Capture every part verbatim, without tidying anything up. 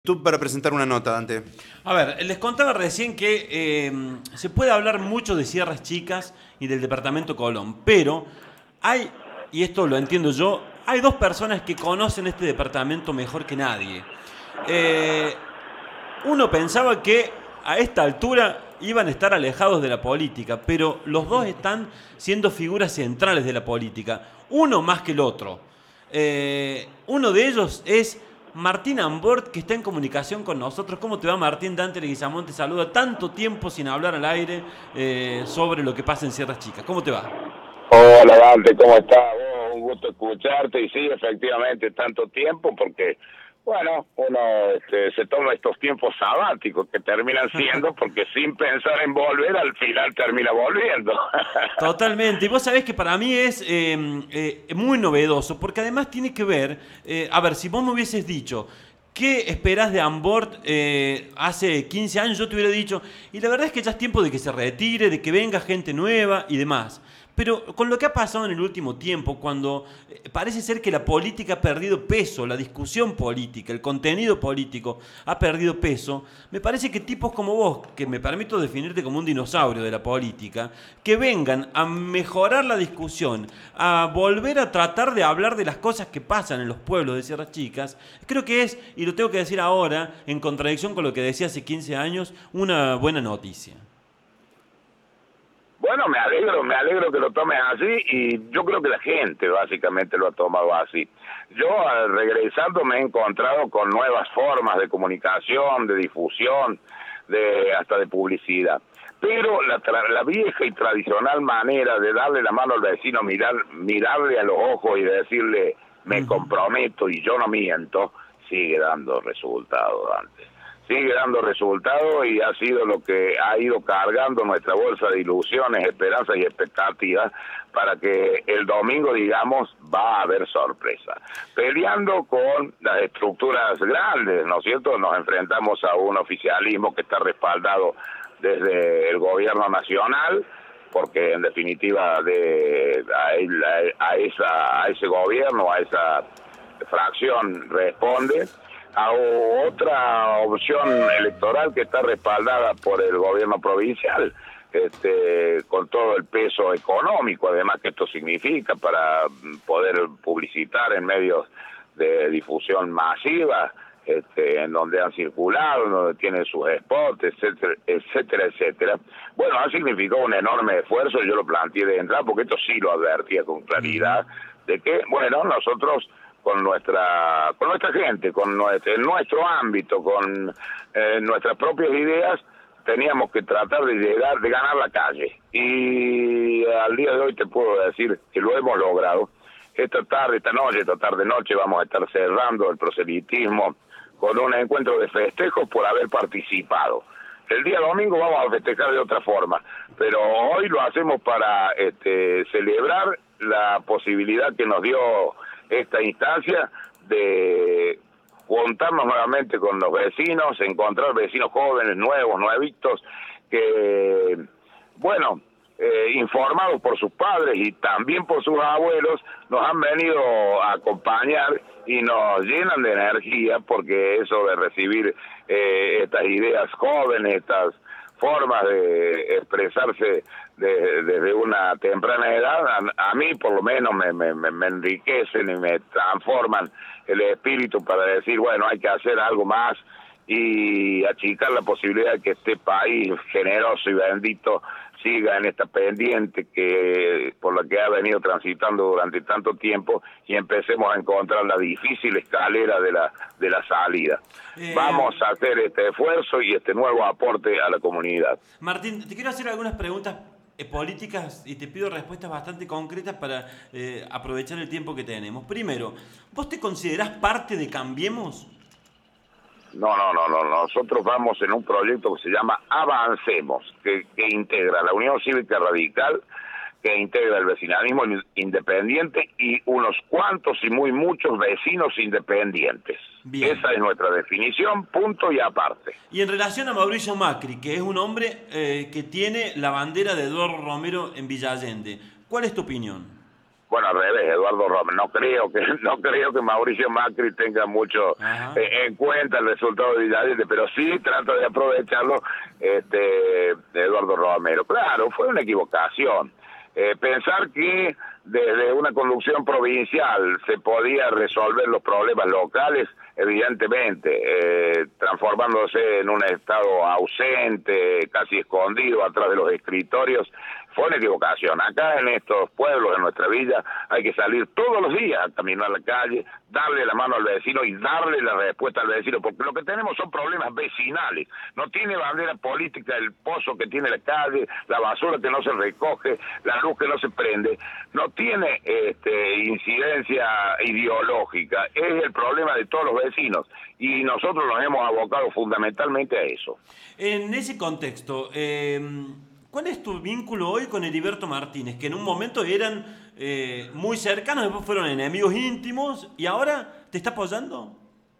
Tú para presentar una nota, Dante. A ver, les contaba recién que eh, se puede hablar mucho de Sierras Chicas y del departamento Colón, pero hay, y esto lo entiendo yo, hay dos personas que conocen este departamento mejor que nadie. Eh, Uno pensaba que a esta altura iban a estar alejados de la política, pero los dos están siendo figuras centrales de la política, uno más que el otro. Eh, uno de ellos es Martín Ambort, que está en comunicación con nosotros. ¿Cómo te va, Martín? Dante Leguizamón te saluda. Tanto tiempo sin hablar al aire eh, sobre lo que pasa en Sierras Chicas. ¿Cómo te va? Hola Dante, ¿cómo estás? Oh, un gusto escucharte y sí, efectivamente, tanto tiempo porque, bueno, uno este, se toma estos tiempos sabáticos que terminan siendo porque sin pensar en volver, al final termina volviendo. Totalmente. Y vos sabés que para mí es eh, eh, muy novedoso, porque además tiene que ver, eh, a ver, si vos me hubieses dicho, ¿qué esperás de Ambort eh, hace quince años? Yo te hubiera dicho, y la verdad es que ya es tiempo de que se retire, de que venga gente nueva y demás. Pero con lo que ha pasado en el último tiempo, cuando eh, parece ser que la política ha perdido peso, la discusión política, el contenido político ha perdido peso, me parece que tipos como vos, que me permito definirte como un dinosaurio de la política, que vengan a mejorar la discusión, a volver a tratar de hablar de las cosas que pasan en los pueblos de Sierras Chicas, creo que es, y lo tengo que decir ahora, en contradicción con lo que decía hace quince años, una buena noticia. Bueno, me alegro, me alegro que lo tomes así y yo creo que la gente básicamente lo ha tomado así. Yo regresando me he encontrado con nuevas formas de comunicación, de difusión, de hasta de publicidad. Pero la, la vieja y tradicional manera de darle la mano al vecino, mirar, mirarle a los ojos y decirle me comprometo y yo no miento, sigue dando resultados, antes. Sigue dando resultados y ha sido lo que ha ido cargando nuestra bolsa de ilusiones, esperanzas y expectativas para que el domingo, digamos, va a haber sorpresa. Peleando con las estructuras grandes, ¿no es cierto? Nos enfrentamos a un oficialismo que está respaldado desde el gobierno nacional, porque en definitiva de a, a, esa, a ese gobierno, a esa fracción responde, a otra opción electoral que está respaldada por el gobierno provincial, este, con todo el peso económico, además que esto significa para poder publicitar en medios de difusión masiva, este, en donde han circulado, en donde tienen sus spots, etcétera, etcétera, etcétera. Bueno, ha significado un enorme esfuerzo, yo lo planteé de entrada, porque esto sí lo advertía con claridad, de que, bueno, nosotros con nuestra con nuestra gente, con nuestro, en nuestro ámbito, con eh, nuestras propias ideas, teníamos que tratar de llegar, de ganar la calle. Y al día de hoy te puedo decir que lo hemos logrado. Esta tarde, esta noche, esta tarde-noche vamos a estar cerrando el proselitismo con un encuentro de festejos por haber participado. El día domingo vamos a festejar de otra forma, pero hoy lo hacemos para este, celebrar la posibilidad que nos dio esta instancia de juntarnos nuevamente con los vecinos, encontrar vecinos jóvenes, nuevos, nuevitos, que, bueno, eh, informados por sus padres y también por sus abuelos, nos han venido a acompañar y nos llenan de energía, porque eso de recibir eh, estas ideas jóvenes, estas formas de expresarse desde de, de una temprana edad, a, a mí por lo menos me, me, me enriquecen y me transforman el espíritu para decir, bueno, hay que hacer algo más y achicar la posibilidad de que este país generoso y bendito siga en esta pendiente que por la que ha venido transitando durante tanto tiempo y empecemos a encontrar la difícil escalera de la de la salida. Eh... Vamos a hacer este esfuerzo y este nuevo aporte a la comunidad. Martín, te quiero hacer algunas preguntas eh, políticas y te pido respuestas bastante concretas para eh, aprovechar el tiempo que tenemos. Primero, ¿vos te considerás parte de Cambiemos? No, no, no, no. Nosotros vamos en un proyecto que se llama Avancemos, que, que integra la Unión Cívica Radical, que integra el vecinalismo independiente y unos cuantos y muy muchos vecinos independientes. Bien. Esa es nuestra definición, punto y aparte. Y en relación a Mauricio Macri, que es un hombre eh, que tiene la bandera de Eduardo Romero en Villa Allende, ¿cuál es tu opinión? bueno, al revés, Eduardo Romero. No creo que no creo que Mauricio Macri tenga mucho eh, en cuenta el resultado de Villa, pero sí trata de aprovecharlo este Eduardo Romero. Claro, fue una equivocación. Eh, pensar que desde una conducción provincial se podía resolver los problemas locales, evidentemente, eh, transformándose en un estado ausente, casi escondido atrás de los escritorios, fue una equivocación. Acá en estos pueblos, en nuestra villa, hay que salir todos los días a caminar a la calle, darle la mano al vecino y darle la respuesta al vecino, porque lo que tenemos son problemas vecinales. No tiene bandera política el pozo que tiene la calle, la basura que no se recoge, la luz que no se prende. No tiene este, incidencia ideológica, es el problema de todos los vecinos y nosotros nos hemos abocado fundamentalmente a eso. En ese contexto, eh, ¿cuál es tu vínculo hoy con Heriberto Martínez? Que en un momento eran eh, muy cercanos, después fueron enemigos íntimos y ahora te está apoyando.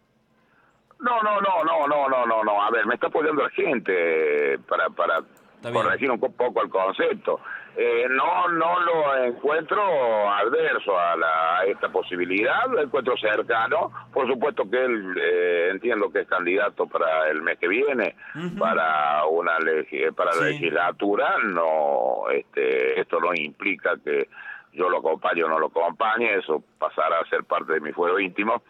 No, no, no, no, no, no, no, no. A ver, me está apoyando la gente para, para corregir un poco el concepto. Eh, no, no lo encuentro adverso a, la, a esta posibilidad, lo encuentro cercano. Por supuesto que él, eh, entiendo que es candidato para el mes que viene, uh-huh. para una legi- para la sí. legislatura. No, este, esto no implica que yo lo acompañe o no lo acompañe, eso pasará a ser parte de mi fuero íntimo.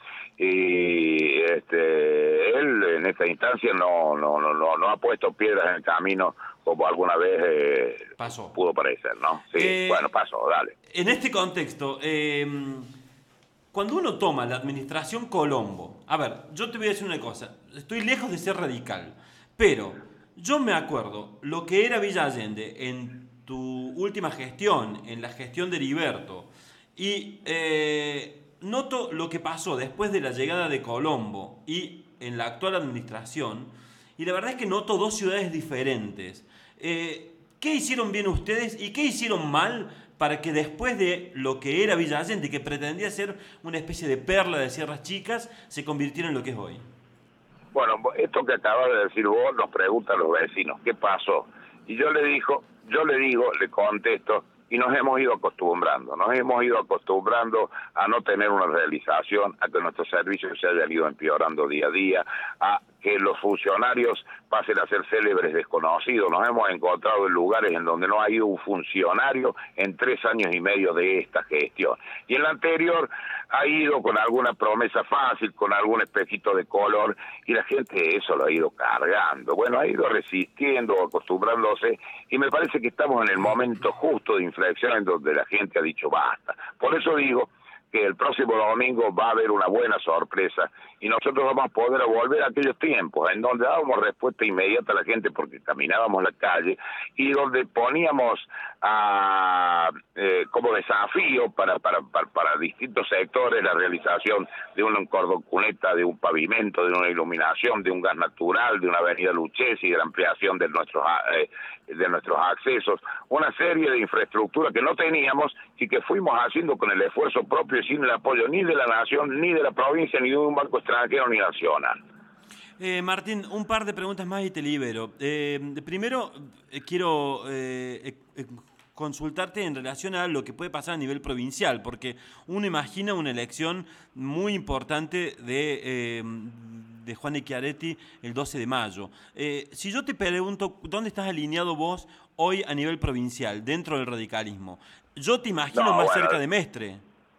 Y este, él en esta instancia no, no, no, no, no ha puesto piedras en el camino como alguna vez eh, pasó. pudo parecer, ¿no? Sí, eh, bueno, pasó, dale. En este contexto, eh, cuando uno toma la administración Colombo, a ver, yo te voy a decir una cosa, estoy lejos de ser radical, pero yo me acuerdo lo que era Villa Allende en tu última gestión, en la gestión de Heriberto, y eh, noto lo que pasó después de la llegada de Colombo y en la actual administración, y la verdad es que noto dos ciudades diferentes. Eh, ¿Qué hicieron bien ustedes y qué hicieron mal para que después de lo que era Villa Allende, que pretendía ser una especie de perla de Sierras Chicas, se convirtiera en lo que es hoy? Bueno, esto que acabas de decir vos nos preguntan los vecinos, ¿qué pasó? Y yo le digo, yo le digo, le contesto, y nos hemos ido acostumbrando, nos hemos ido acostumbrando a no tener una realización, a que nuestros servicios se hayan ido empeorando día a día, a que los funcionarios pasen a ser célebres desconocidos. Nos hemos encontrado en lugares en donde no ha ido un funcionario en tres años y medio de esta gestión. Y en la anterior ha ido con alguna promesa fácil, con algún espejito de color, y la gente eso lo ha ido cargando. Bueno, ha ido resistiendo, acostumbrándose, y me parece que estamos en el momento justo de inflexión en donde la gente ha dicho basta. Por eso digo que el próximo domingo va a haber una buena sorpresa y nosotros vamos a poder volver a aquellos tiempos en donde dábamos respuesta inmediata a la gente porque caminábamos la calle y donde poníamos a, eh, como desafío para, para, para, para distintos sectores la realización de un cordón cuneta, de un pavimento, de una iluminación, de un gas natural, de una avenida Lucchesi, de la ampliación de nuestros, eh, de nuestros accesos, una serie de infraestructura que no teníamos y que fuimos haciendo con el esfuerzo propio y sin el apoyo ni de la nación, ni de la provincia, ni de un banco extranjero, ni nacional. Eh, Martín, un par de preguntas más y te libero. Eh, primero, eh, quiero eh, eh, consultarte en relación a lo que puede pasar a nivel provincial, porque uno imagina una elección muy importante de, eh, de Juan de Chiaretti el doce de mayo. Eh, si yo te pregunto, ¿dónde estás alineado vos hoy a nivel provincial, dentro del radicalismo? Yo te imagino no, más bueno. cerca de Mestre.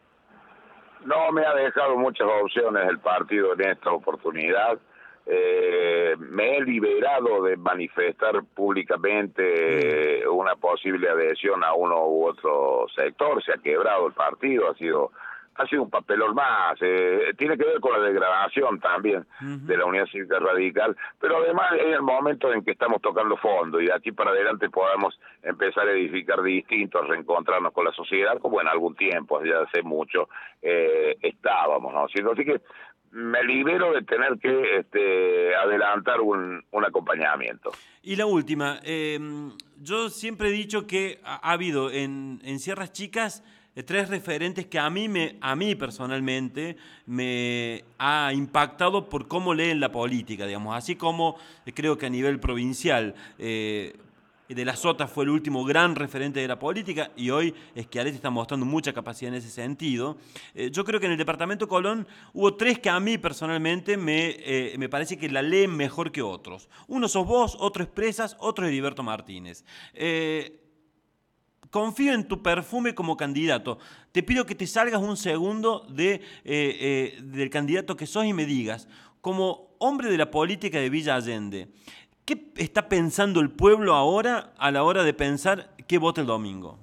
No me ha dejado muchas opciones el partido en esta oportunidad. Eh, me he liberado de manifestar públicamente mm. una posible adhesión a uno u otro sector. Se ha quebrado el partido, ha sido ha sido un papelón más. Eh, tiene que ver con la degradación también uh-huh. de la Unidad Cívica Radical, pero además es el momento en que estamos tocando fondo y de aquí para adelante podamos empezar a edificar distinto, a reencontrarnos con la sociedad, como en algún tiempo, ya hace mucho, eh, estábamos, ¿no? Así que me libero de tener que este, adelantar un, un acompañamiento. Y la última, eh, yo siempre he dicho que ha, ha habido en, en Sierras Chicas tres referentes que a mí, me, a mí personalmente me ha impactado por cómo leen la política, digamos, así como creo que a nivel provincial eh, de la Sota fue el último gran referente de la política y hoy Schiaretti está mostrando mucha capacidad en ese sentido. Eh, yo creo que en el departamento Colón hubo tres que a mí personalmente me, eh, me parece que la leen mejor que otros. Uno sos vos, otro es Presas, otro es Heriberto Martínez. Eh, Confío en tu perfume como candidato. Te pido que te salgas un segundo de, eh, eh, del candidato que sos y me digas, como hombre de la política de Villa Allende, ¿qué está pensando el pueblo ahora a la hora de pensar qué vota el domingo?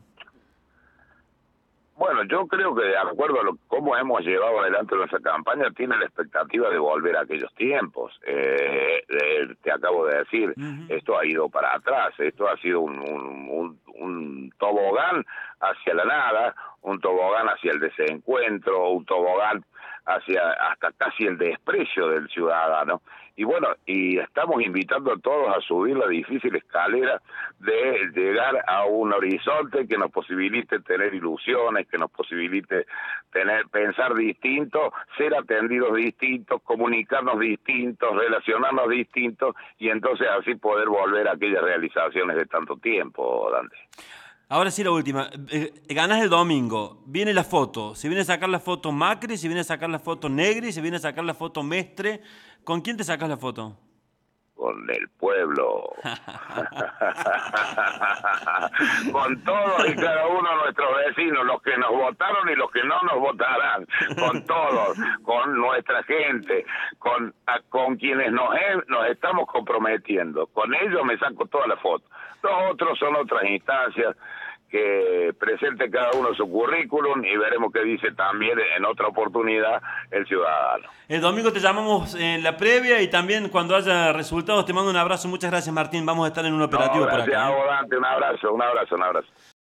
Bueno, yo creo que de acuerdo a lo, cómo hemos llevado adelante nuestra campaña, tiene la expectativa de volver a aquellos tiempos. Eh, eh, te acabo de decir, uh-huh. Esto ha ido para atrás, esto ha sido un, un, un, un tobogán hacia la nada, un tobogán hacia el desencuentro, un tobogán hacia hasta casi el desprecio del ciudadano. Y bueno, y estamos invitando a todos a subir la difícil escalera de llegar a un horizonte que nos posibilite tener ilusiones, que nos posibilite tener pensar distinto, ser atendidos distintos, comunicarnos distintos, relacionarnos distintos, y entonces así poder volver a aquellas realizaciones de tanto tiempo, Dante. Ahora sí la última, eh, ganás el domingo, viene la foto, se viene a sacar la foto Macri, se viene a sacar la foto Negri, se viene a sacar la foto Mestre, ¿con quién te sacas la foto? Con el pueblo, con todos y cada uno de nuestros vecinos, los que nos votaron y los que no nos votarán, con todos, con nuestra gente, con, a, con quienes nos, he, nos estamos comprometiendo, con ellos me saco toda la foto. Los otros son otras instancias, que presente cada uno su currículum y veremos qué dice también en otra oportunidad el ciudadano. El domingo te llamamos en la previa y también cuando haya resultados te mando un abrazo. Muchas gracias, Martín. Vamos a estar en un operativo no, por acá. Gracias a vos, Dante. Un abrazo, un abrazo, un abrazo.